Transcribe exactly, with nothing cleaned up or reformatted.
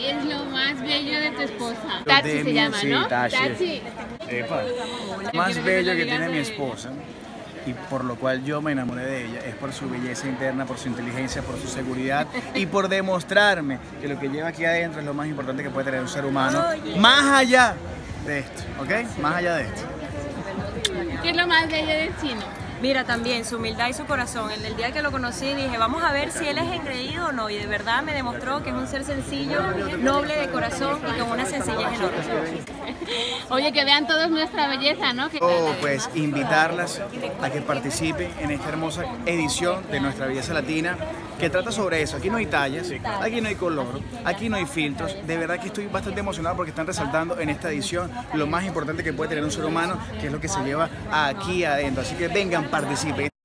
es lo más bello de tu esposa? Lo Tachi de se mi- llama, sí, ¿no? Tachi. Epa. Lo más bello que tiene mi esposa y por lo cual yo me enamoré de ella es por su belleza interna, por su inteligencia, por su seguridad y por demostrarme que lo que lleva aquí adentro es lo más importante que puede tener un ser humano, más allá de esto, ¿ok? Más allá de esto. ¿Qué es lo más bello del chino? Mira, también su humildad y su corazón. El, el día que lo conocí dije, vamos a ver si él es engreído o no. Y de verdad me demostró que es un ser sencillo, noble de corazón y con una sencillez enorme. Oye, que vean todos nuestra belleza, ¿no? Que- O pues invitarlas a que participen en esta hermosa edición de Nuestra Belleza Latina que trata sobre eso. Aquí no hay tallas, aquí no hay color, aquí no hay filtros. De verdad que estoy bastante emocionado porque están resaltando en esta edición lo más importante que puede tener un ser humano, que es lo que se lleva aquí adentro. Así que vengan, participen.